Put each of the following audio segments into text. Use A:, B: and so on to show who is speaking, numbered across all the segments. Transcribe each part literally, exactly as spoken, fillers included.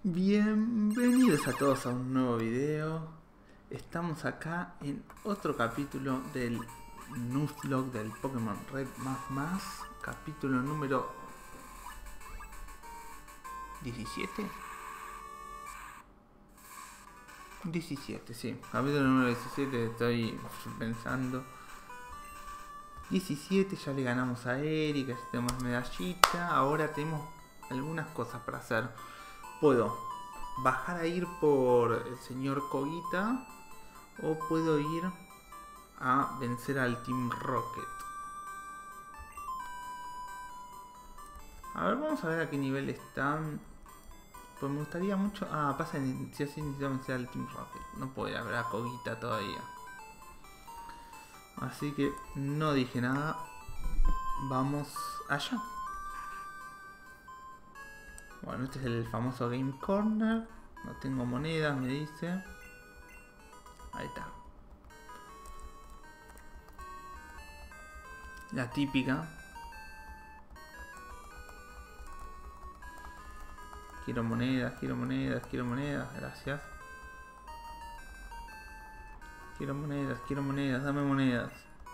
A: Bienvenidos a todos a un nuevo video. Estamos acá en otro capítulo del Nuzlocke del Pokémon Red más más. Capítulo número diecisiete. diecisiete, sí. Capítulo número diecisiete, estoy pensando. diecisiete, ya le ganamos a Erika, ya tenemos medallita. Ahora tenemos algunas cosas para hacer. Puedo bajar a ir por el señor Kogita o puedo ir a vencer al Team Rocket. A ver, vamos a ver a qué nivel están. Pues me gustaría mucho... Ah, pasa en... Si así necesito vencer al Team Rocket. No puedo ir a ver a Kogita todavía. Así que no dije nada. Vamos allá. Bueno, este es el famoso Game Corner. No tengo monedas, me dice. Ahí está. La típica. Quiero monedas, quiero monedas, quiero monedas. Gracias. Quiero monedas, quiero monedas, dame monedas.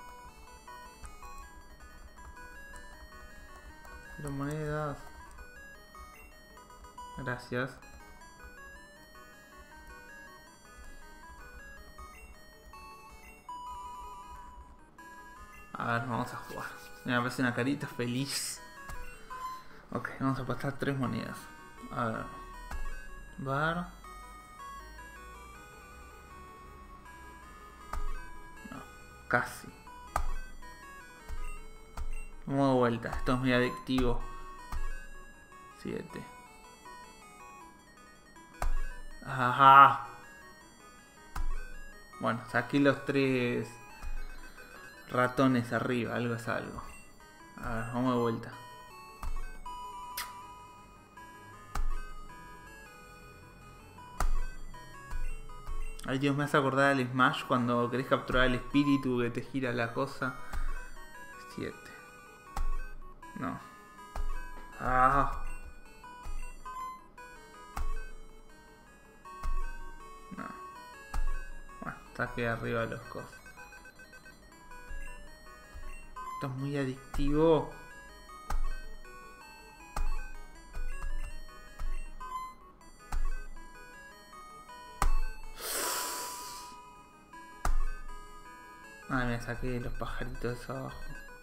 A: Quiero monedas. Gracias. A ver, vamos a jugar. Me aparece una carita feliz. Ok, vamos a apostar tres monedas. A ver. Bar. No, casi. Modo vuelta, esto es muy adictivo. siete. Ajá. Bueno, saqué los tres ratones arriba, algo es algo. A ver, vamos de vuelta. Ay Dios, me hace acordar al Smash cuando querés capturar el espíritu que te gira la cosa. siete. No. Ah. No. Bueno, está aquí arriba de los cosas. Esto es muy adictivo. Ah, me saqué los pajaritos de abajo.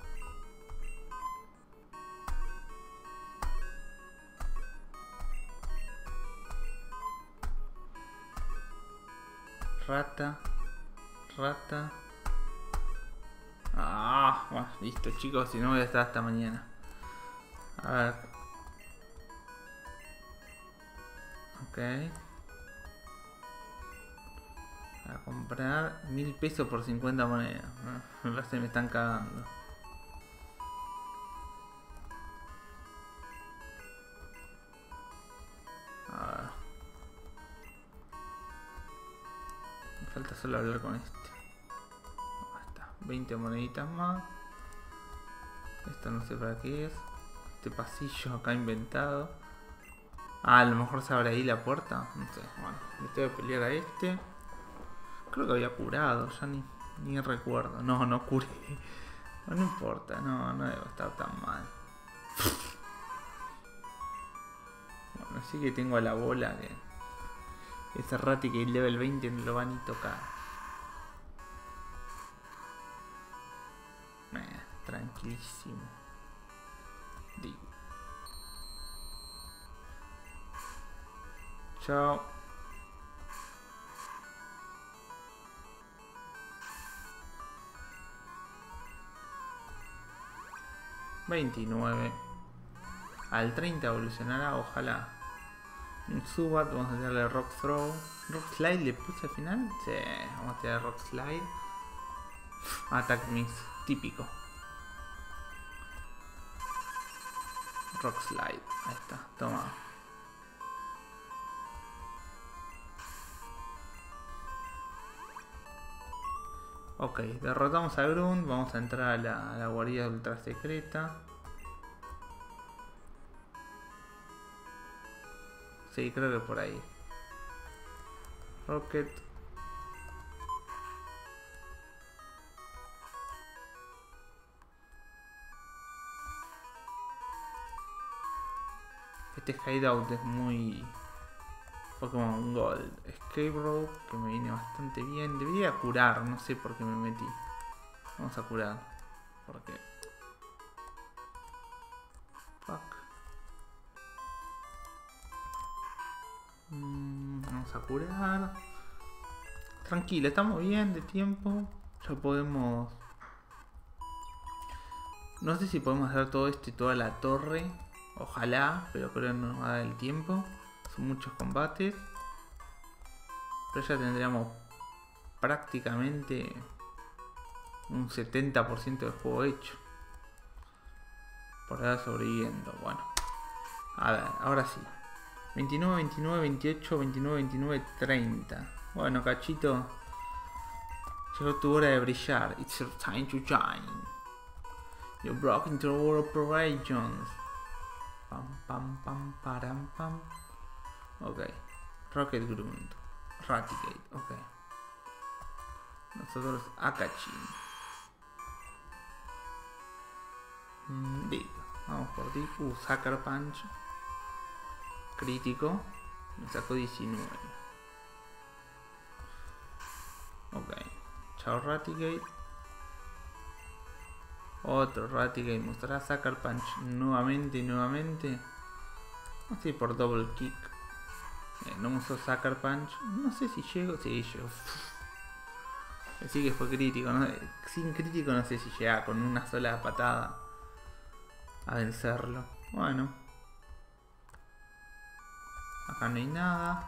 A: Rata. Rata. Ah, bueno, listo chicos, si no voy a estar hasta mañana. A ver. Ok. A comprar mil pesos por cincuenta monedas. Me parece que me están cagando. A ver. Me falta solo hablar con este. Ahí está. veinte moneditas más. Esto no sé para qué es. Este pasillo acá inventado. Ah, a lo mejor se abre ahí la puerta. No sé. Bueno, me tengo que pelear a este. Creo que había curado, ya ni, ni recuerdo. No, no curé. No, no importa, no, no debo estar tan mal. Bueno, sí que tengo a la bola que... Ese rati que el level veinte no lo va ni tocar. Eh, tranquilísimo. Digo. Chao. veintinueve. Al treinta evolucionará, ojalá. Un Zubat, vamos a tirarle Rock Throw. Rock Slide le puse al final. Sí, vamos a tirar Rock Slide. Attack Miss, típico. Rock Slide, ahí está, toma. Ok, derrotamos a Grunt, vamos a entrar a la, a la guarida ultra secreta. Sí, creo que por ahí. Rocket. Este hideout es muy Pokémon Gold. Escape Rope, que me viene bastante bien. Debería curar, no sé por qué me metí. Vamos a curar. Porque... Fuck. Mm, vamos a curar. Tranquilo, estamos bien de tiempo. Ya podemos... No sé si podemos hacer todo esto y toda la torre. Ojalá, pero creo que no nos va a dar el tiempo. Son muchos combates. Pero ya tendríamos prácticamente un setenta por ciento del juego hecho. Por ahora sobreviviendo. Bueno. A ver, ahora sí. veintinueve, veintinueve, veintiocho, veintinueve, veintinueve, treinta. Bueno, cachito. Llegó tu hora de brillar. It's your time to shine. You broke into our operations. Pam, pam, pam, param, pam. Ok. Rocket Grunt. Raticate, ok. Nosotros Akachi. Mm, Dig. Vamos por Dig. Uh, Sucker Punch. Crítico. Me sacó diecinueve. Ok. Chao Raticate. Otro Raticate. Mostrará Sucker Punch nuevamente y nuevamente. No sé por Double Kick. Eh, no usó Sucker Punch. No sé si llego. Sí, llego. Así que fue crítico, ¿no? Sin crítico no sé si llega con una sola patada a vencerlo. Bueno. Acá no hay nada.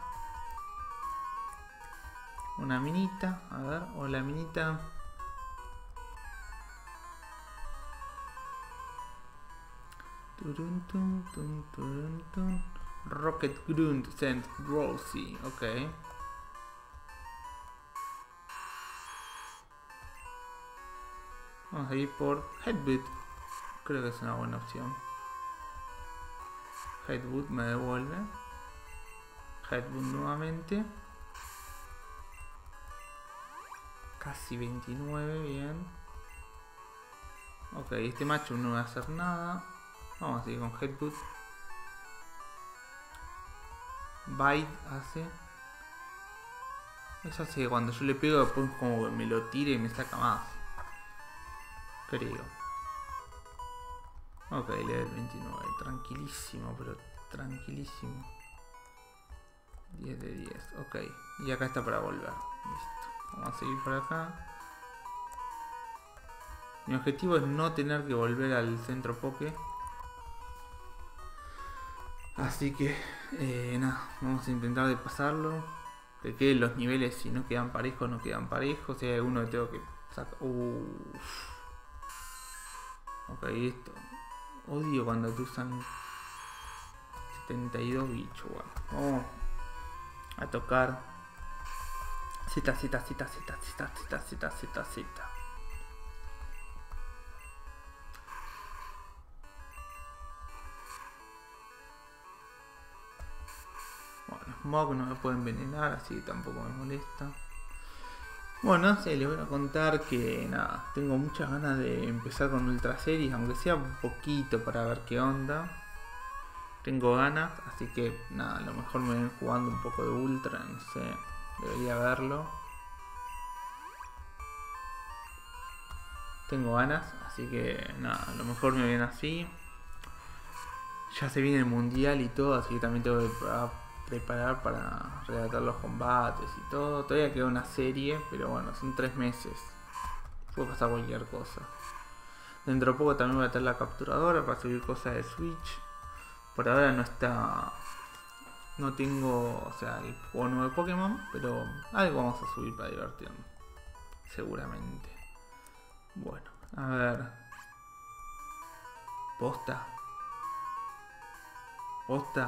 A: Una minita. A ver, hola minita. Turun, tun, tun, turun, tun. Rocket Grunt sent Rosie. Ok. Vamos a ir por Headbutt. Creo que es una buena opción. Headbutt me devuelve. Headbutt nuevamente. Casi veintinueve, bien. Ok, este macho no va a hacer nada. Vamos a seguir con Headbutt. Bite hace. Eso hace que cuando yo le pego después como que me lo tire y me saca más. Creo. Ok, level veintinueve. Tranquilísimo, pero tranquilísimo. diez de diez. Ok. Y acá está para volver. Listo. Vamos a seguir por acá. Mi objetivo es no tener que volver al centro Poké. Así que, eh, nada. Vamos a intentar de pasarlo. Que queden los niveles. Si no quedan parejos, no quedan parejos. Si hay alguno que tengo que sacar. Uff. Ok, esto. Odio cuando te usan setenta y dos bichos. Bueno, vamos a tocar. Z, Z, Z, Z, Z, Z, Z, Z, Z. Bueno, Smog no me puede envenenar, así que tampoco me molesta. Bueno, no sé, les voy a contar que nada, tengo muchas ganas de empezar con Ultra Series, aunque sea un poquito para ver qué onda. Tengo ganas, así que nada, a lo mejor me ven jugando un poco de Ultra, no sé, debería verlo. Tengo ganas, así que nada, a lo mejor me ven así. Ya se viene el mundial y todo, así que también tengo que preparar para relatar los combates y todo. Todavía queda una serie, pero bueno, son tres meses. Puede pasar cualquier cosa. Dentro de poco también voy a tener la capturadora para subir cosas de Switch. Por ahora no está... No tengo, o sea, el juego nuevo de Pokémon, pero algo vamos a subir para divertirnos. Seguramente. Bueno, a ver. Posta. Posta.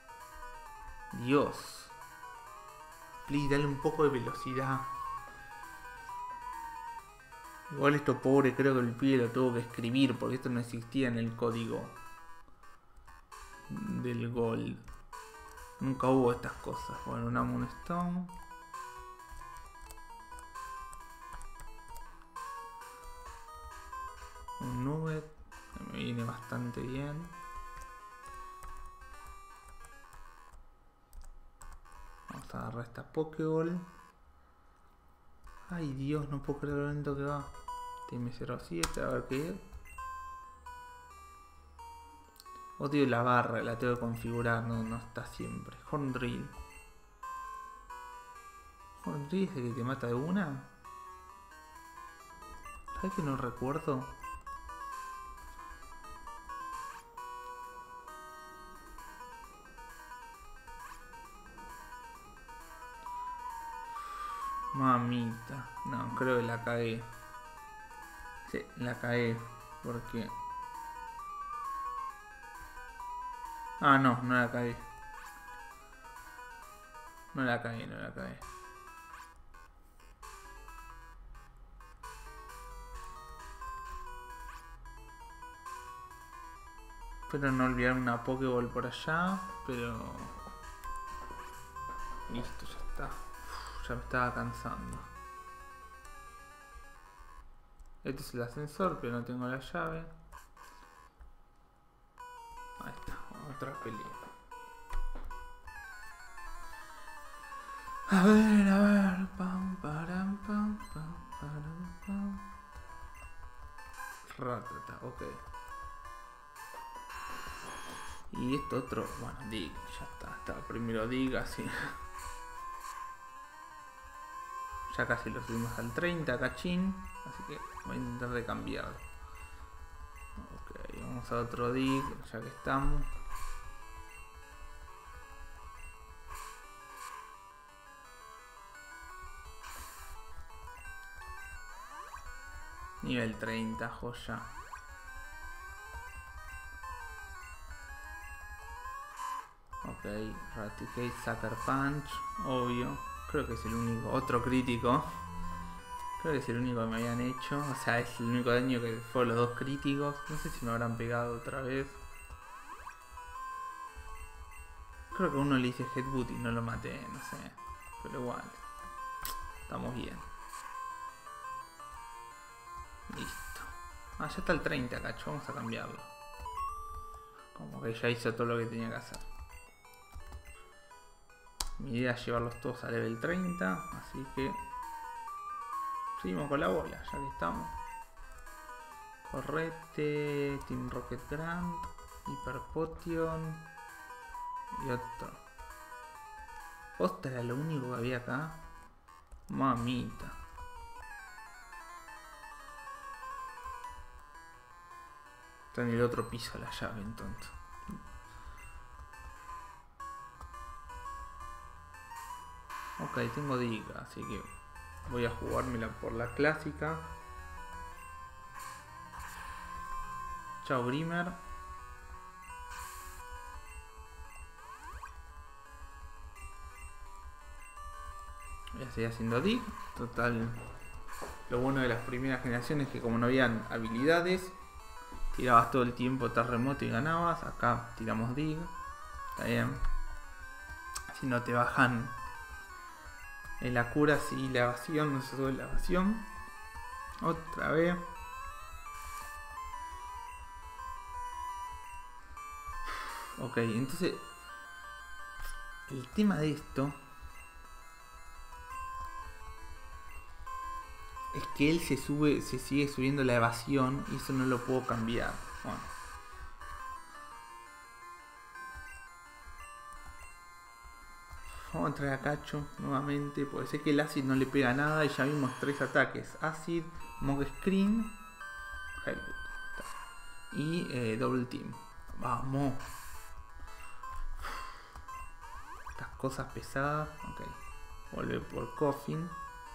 A: Dios. Please, dale un poco de velocidad. Igual esto pobre creo que el pibe lo tuvo que escribir porque esto no existía en el código del Gold. Nunca hubo estas cosas. Bueno, una Moonstone. Un Nugget. Me viene bastante bien. Vamos a agarrar esta Pokéball. Ay Dios, no puedo creer lo lento que va. Tiene cero siete, a ver qué es. Odio la barra, la tengo que configurar, no, no está siempre. Horn Drill. Horn Drill es el que te mata de una. ¿Sabes que no recuerdo? Mamita. No, creo que la cagué. Sí, la cagué. Porque... Ah, no, no la cagué. No la cagué, no la cagué. Espero no olvidar una Pokéball por allá, pero... Listo, ya está. Uf, ya me estaba cansando. Este es el ascensor, pero no tengo la llave. Ahí está, otra pelea. A ver, a ver. Pam, param, pam, pam, param, pam. Ratata, ok. Y esto otro, bueno, Dig, ya está, está primero Dig, así. Ya casi lo subimos al treinta, cachín. Así que voy a intentar de cambiarlo. Ok, vamos a otro Dig, ya que estamos. Nivel treinta, joya. Ok, Raticate, Sucker Punch, obvio. Creo que es el único, otro crítico. Creo que es el único que me habían hecho. O sea, es el único daño que fueron los dos críticos. No sé si me habrán pegado otra vez. Creo que a uno le hice Headbutt y no lo maté, no sé. Pero igual. Estamos bien. Listo. Ah, ya está el treinta, cacho. Vamos a cambiarlo. Como que ya hizo todo lo que tenía que hacer. Mi idea es llevarlos todos a level treinta. Así que... seguimos con la bola, ya que estamos. Correte, Team Rocket Grant, Hyper Potion y otro. Ostras, era lo único que había acá. Mamita. Está en el otro piso la llave entonces. Ok, tengo Diga, así que voy a jugármela por la clásica. Chao Grimer. Voy a seguir haciendo Dig. Total. Lo bueno de las primeras generaciones es que como no habían habilidades, tirabas todo el tiempo terremoto y ganabas. Acá tiramos Dig. Está bien. Si no te bajan en la cura, si la evasión, no se sube la evasión. Otra vez. Ok, entonces el tema de esto es que él se sube, se sigue subiendo la evasión y eso no lo puedo cambiar. Bueno. Vamos a entrar a Cacho nuevamente, porque sé que el Acid no le pega nada y ya vimos tres ataques. Acid, Mog Screen, Headbutt. Y eh, Double Team. Vamos. Estas cosas pesadas. Ok. Vuelve por Coffin.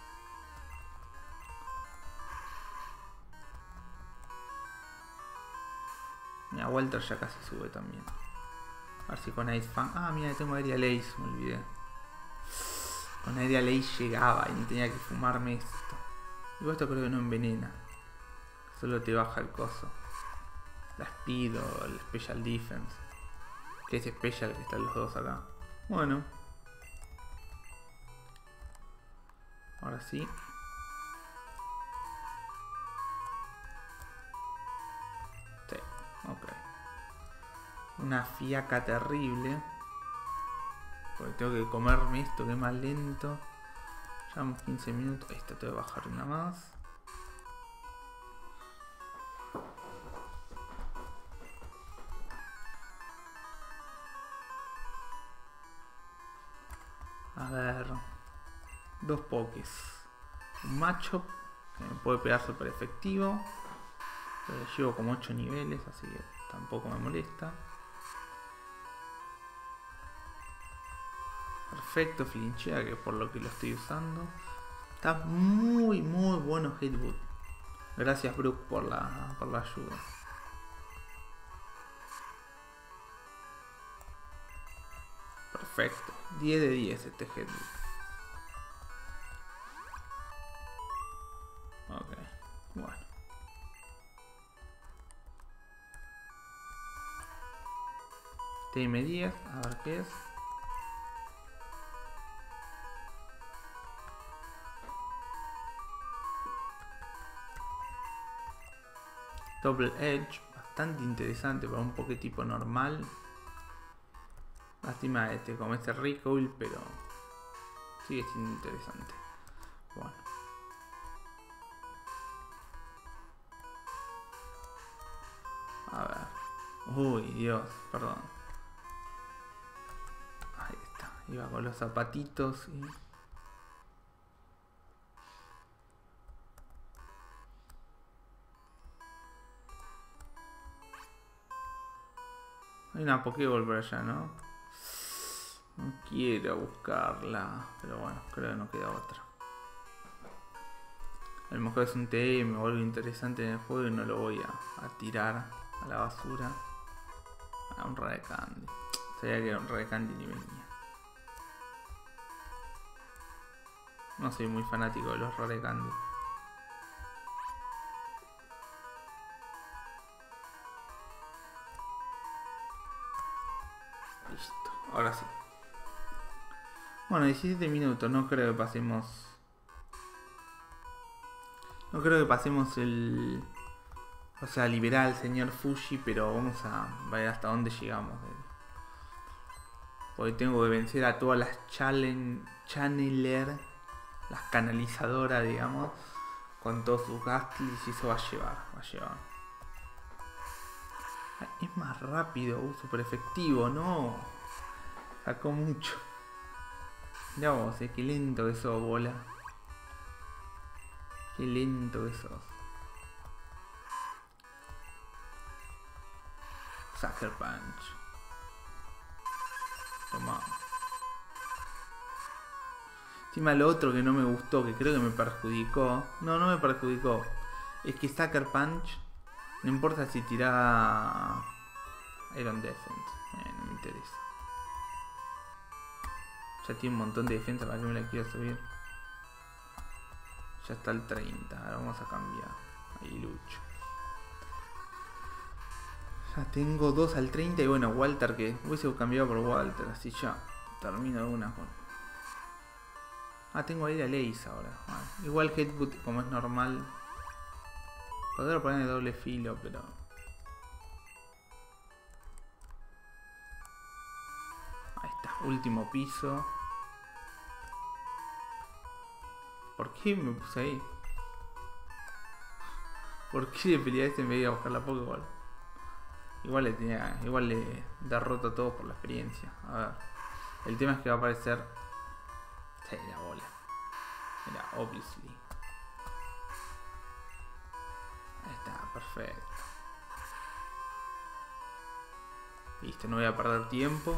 A: Mira, Walter ya casi sube también. A ver si con Ice Fang. Ah, mira, tengo Aerial Ace, me olvidé. Con Aerial Ace llegaba y no tenía que fumarme esto. Igual esto creo que no envenena. Solo te baja el coso. La Speed o el Special Defense. Que es Special, que están los dos acá. Bueno. Ahora sí. Sí, ok. Una fiaca terrible. Porque tengo que comerme esto que es más lento. Llevamos quince minutos. Ahí está, te voy a bajar una más. A ver. Dos pokés. Un macho que me puede pegar súper efectivo. Pero llevo como ocho niveles, así que tampoco me molesta. Perfecto, flinchea, que por lo que lo estoy usando. Está muy, muy bueno Hitboot. Gracias, Brook, por la, por la ayuda. Perfecto. diez de diez este Hitboot. Ok, bueno. T M diez, a ver qué es. Double Edge, bastante interesante para un Pokétipo normal. Lástima este, como este Recoil, pero sigue siendo interesante. Bueno. A ver. Uy, Dios, perdón. Ahí está. Iba con los zapatitos y... Hay una Pokéball por allá, ¿no? No quiero buscarla. Pero bueno, creo que no queda otra. A lo mejor es un T M o algo interesante en el juego y no lo voy a, a tirar a la basura. A un Rare Candy. Sabía que era un Rare Candy ni venía. No soy muy fanático de los Rare Candy. Listo, ahora sí. Bueno, diecisiete minutos, no creo que pasemos... No creo que pasemos el... O sea, liberar al señor Fushi, pero vamos a ver hasta dónde llegamos. Porque tengo que vencer a todas las challenge, channeler, las canalizadoras, digamos, con todos sus Gastly's y eso va a llevar, va a llevar. Ay, es más rápido, uh, super efectivo, no. Sacó mucho. Mirá vos, eh, qué lento que sos, bola. Qué lento que sos. Sucker Punch. Toma. Encima lo otro que no me gustó, que creo que me perjudicó. No, no me perjudicó. Es que Sucker Punch, no importa si tira Iron Defense. Eh, no me interesa. Ya tiene un montón de defensa, ¿para qué me la quiero subir? Ya está el treinta, ahora vamos a cambiar. Ahí lucho. Ya tengo dos al treinta y bueno, Walter que hubiese cambiado por Walter, así ya termino de una con... Ah, tengo ahí a Lace ahora. Bueno, igual Headbutt como es normal. Podría poner doble filo, pero... Ahí está, último piso. ¿Por qué me puse ahí? ¿Por qué le peleé a este en vez de buscar la Pokéball? Igual le tenía. Igual le derroto a todos por la experiencia. A ver. El tema es que va a aparecer. Sí, la bola. Mira, obviously. Ahí está, perfecto. Listo, no voy a perder tiempo.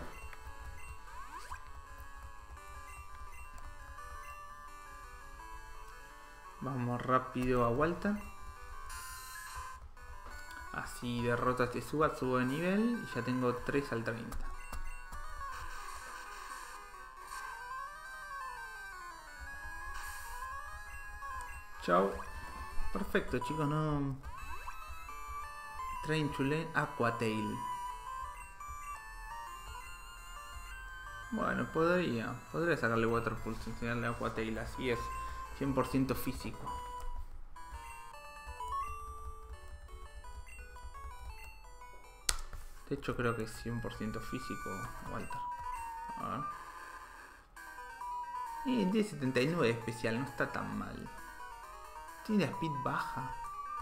A: Vamos rápido a Walter. Así derrota a este Zubat, subo de nivel y ya tengo tres al treinta. Chao. Perfecto, chicos, no... Train Chulane, Aqua Tail. podría. Podría sacarle Water Pulse, enseñarle a Aqua Tail. Así es. cien por ciento físico. De hecho creo que es cien por ciento físico, Walter. A ver. Y tiene setenta y nueve de especial, no está tan mal. Tiene la speed baja.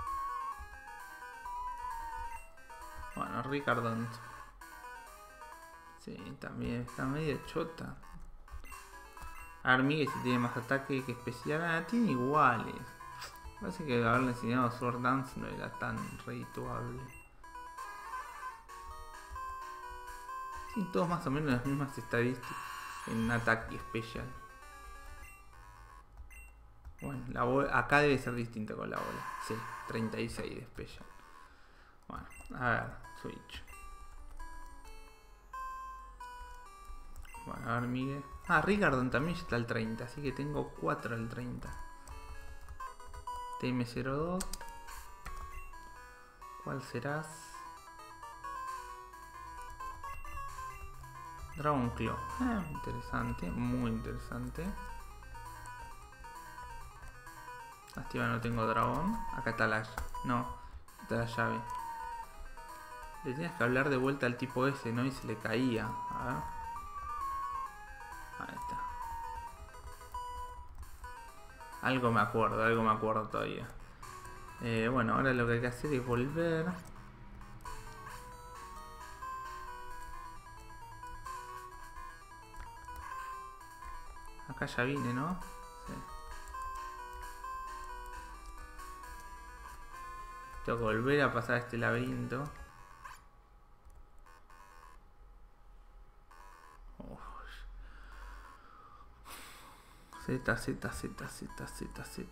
A: Bueno, Ricardon. Sí, también está medio chota. Armigue si tiene más ataque que especial. Ah, tiene iguales. Parece que haberle enseñado Sword Dance no era tan redituable. Tienen todos más o menos las mismas estadísticas en ataque y especial. Bueno, la bola, acá debe ser distinta con la bola. Sí, treinta y seis de especial. Bueno, a ver, switch. Bueno, a ver, Miguel. Ah, Ricardon también ya está al treinta, así que tengo cuatro al treinta. T M cero dos. ¿Cuál serás? Dragon Claw. Ah, interesante, muy interesante. Lástima, no tengo dragón. Acá está la... No, está la llave. Le tenías que hablar de vuelta al tipo ese, ¿no? Y se le caía. A ver. Ahí está. Algo me acuerdo, algo me acuerdo todavía. Eh, bueno, ahora lo que hay que hacer es volver. Acá ya vine, ¿no? Sí. Tengo que volver a pasar este laberinto. Z, Z, Z, Z, Z, Z.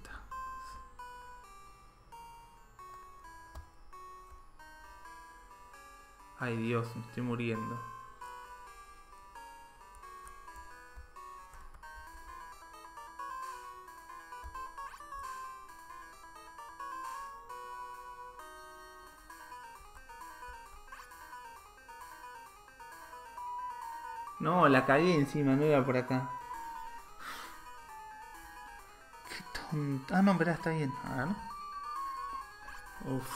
A: Ay Dios, me estoy muriendo. No, la cagué encima, no iba por acá. Qué tonta. Ah, no, pero está bien. A ver. Uff.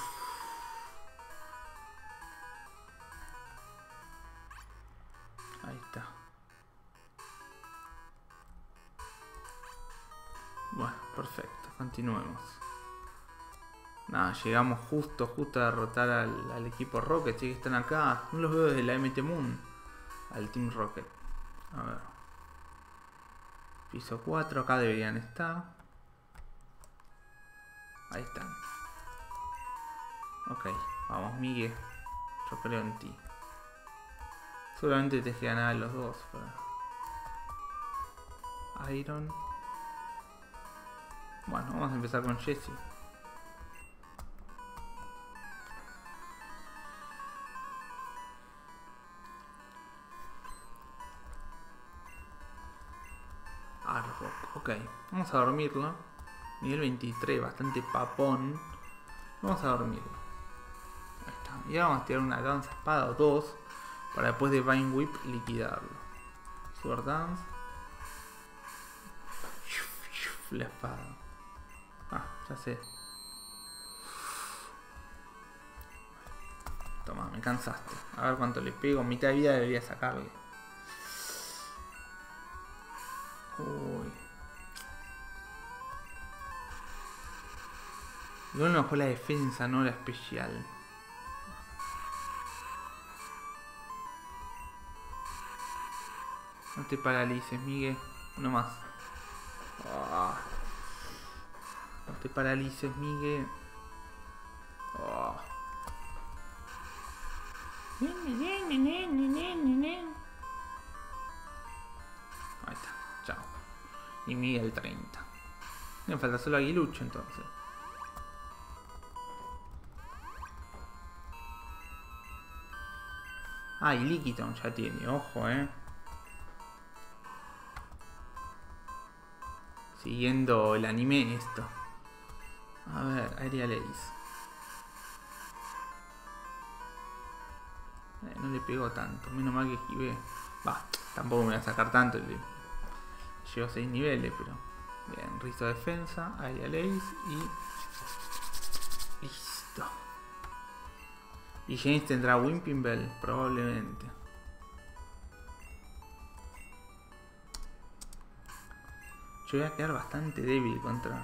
A: Ahí está. Bueno, perfecto. Continuemos. Nada, llegamos justo, justo a derrotar al, al equipo Rocket. Sí que están acá. No los veo desde la M T Moon. Al Team Rocket. A ver. Piso cuatro, acá deberían estar. Ahí están. Ok, vamos Miguel. Yo creo en ti. Seguramente te ganar a los dos. Pero... Iron. Bueno, vamos a empezar con Jessie. Arbok, ok. Vamos a dormirlo. Nivel veintitrés, bastante papón. Vamos a dormirlo. Ahí está. Y ahora vamos a tirar una danza espada o dos. Para después de Vine Whip liquidarlo. Sword Dance. La espada. Ah, ya sé. Toma, me cansaste. A ver cuánto le pego. Mitad de vida debería sacarle. Uy. Igual no fue la defensa, no la especial. No te paralices, Miguel. Uno más. Oh. No te paralices, Miguel. Oh. Ahí está, chao. Y Miguel treinta. Me falta solo Aguilucho entonces. Ah, y Lickitung ya tiene, ojo, eh. Siguiendo el anime esto. A ver, Aerial Ace. Eh, no le pegó tanto, menos mal que esquivé. Va, Tampoco me voy a sacar tanto. Llevo seis niveles, pero... Bien, Rizo defensa, Aerial Ace y... Listo. Y James tendrá Whipping Bell, probablemente. Yo voy a quedar bastante débil contra...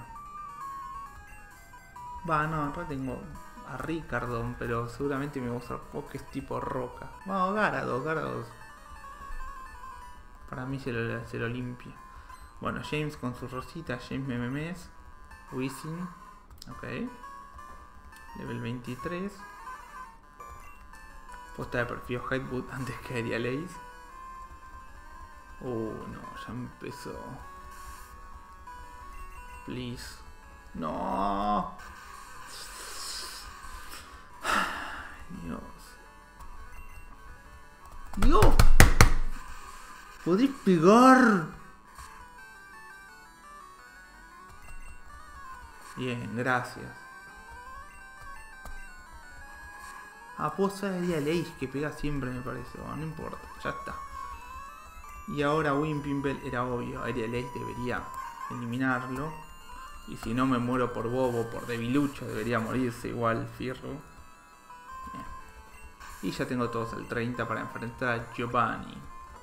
A: Va, no, ahora tengo a Ricardon, pero seguramente me va a usar Pokés tipo roca. Vamos, Gyarados, Gyarados. Para mí se lo, se lo limpia. Bueno, James con su rosita, James M M S. Wizzing. Ok. Level veintitrés. Posta de perfil Headbutt antes que Aerial Ace. Uh, no, ya empezó. Please. No. Dios. Dios. ¿Podés pegar? Bien, gracias. Ah, puedo usar Aerial Ace que pega siempre, me parece. Bueno, no importa, ya está. Y ahora Whipping Bell era obvio. Aerial Ace debería eliminarlo. Y si no me muero por bobo, por debilucho, debería morirse igual Fierro. Bien. Y ya tengo todos al treinta para enfrentar a Giovanni.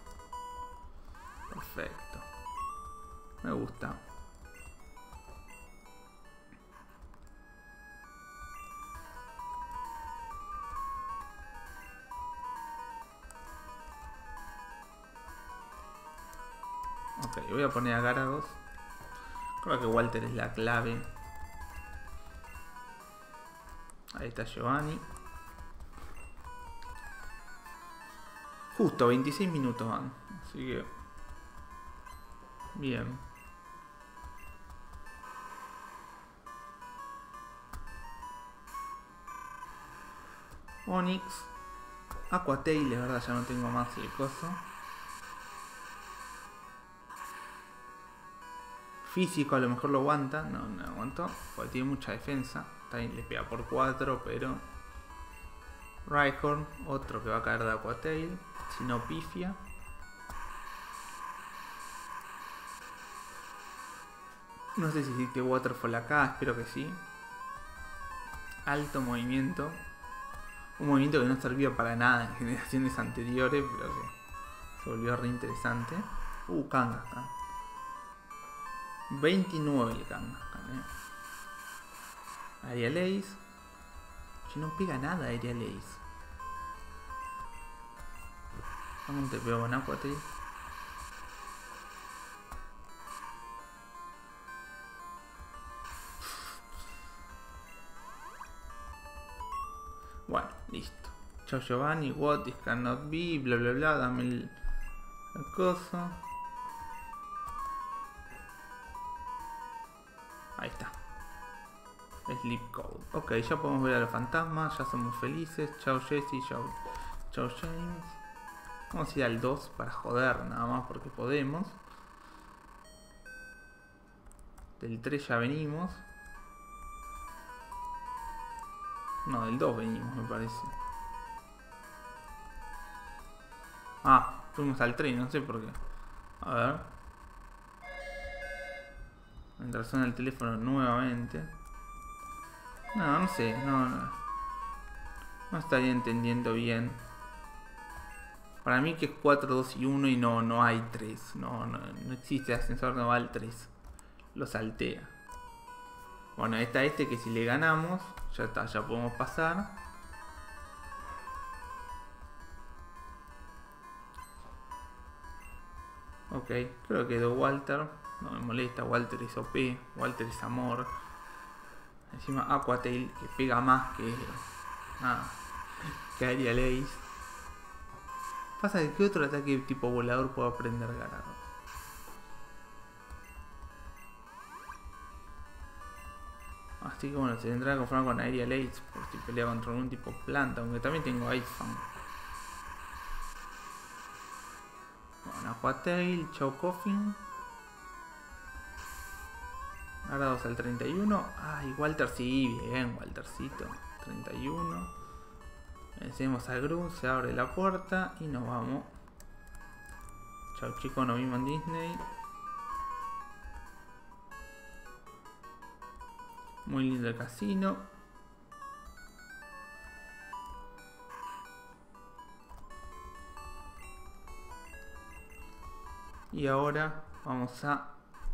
A: Perfecto. Me gusta. Ok, voy a poner a Gyarados. Creo que Walter es la clave. Ahí está Giovanni. Justo veintiséis minutos van. Así que... Bien. Onix. Aqua Tail, de verdad ya no tengo más el coso. Físico a lo mejor lo aguanta. No, no aguantó. Porque tiene mucha defensa. También le pega por cuatro, pero... Rhyhorn, otro que va a caer de Aqua Tail. Si no pifia. No sé si existe Waterfall acá, espero que sí. Alto movimiento. Un movimiento que no servía para nada en generaciones anteriores, pero que se volvió re interesante. Uh, Kangaskhan. veintinueve el Kangaskhan, eh. Aerial Ace. Si no pega nada Aerial Ace. ¿Cómo te pego con Aqua Tail? Bueno, listo. Chao Giovanni, what this cannot be, bla bla bla, dame el, el coso. Ahí está. Sleep Code. Ok, ya podemos ver a los fantasmas, ya somos felices. Chao Jesse, chao, chao James. Vamos a ir al dos para joder nada más porque podemos. Del tres ya venimos. No, del dos venimos, me parece. Ah, fuimos al tres, no sé por qué. A ver. Mientras suena el teléfono nuevamente. No, no sé, no, no. No estaría entendiendo bien. Para mí que es cuatro, dos y uno y no, no hay tres. No, no, no existe ascensor naval tres. Lo saltea. Bueno, está este que si le ganamos, ya está, ya podemos pasar. Ok, creo que quedó Walter. No me molesta, Walter es O P, Walter es amor. Encima Aqua Tail que pega más que... Ah, que Aerial Ace. Pasa que ¿qué otro ataque tipo volador puedo aprender Gyarados? Así que bueno, se tendrá que conformar con Aerial Ace por si pelea contra algún tipo planta, aunque también tengo Ice Fang. Bueno, Aqua Tail, Chao Coffin. Gyarados al treinta y uno. Ay, Walter sí, bien, Waltercito. treinta y uno. Vencemos al Gru, se abre la puerta y nos vamos Chao chicos, nos vimos en Disney. Muy lindo el casino. Y ahora vamos a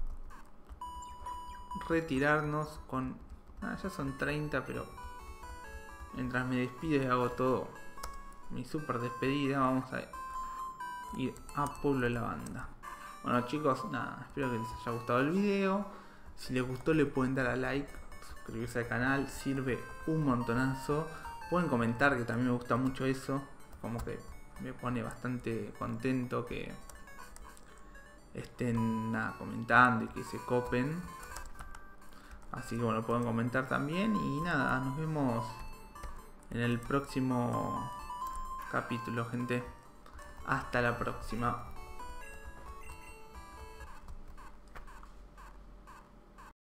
A: retirarnos con... Ah, ya son treinta, pero mientras me despido y hago todo mi super despedida, vamos a ir a Pueblo de la Banda. Bueno chicos, nada, espero que les haya gustado el video. Si les gustó le pueden dar a like, suscribirse al canal, sirve un montonazo. Pueden comentar, que también me gusta mucho eso, como que me pone bastante contento que estén nada, comentando y que se copen. Así que bueno, pueden comentar también. Y nada, nos vemos en el próximo capítulo, gente. Hasta la próxima.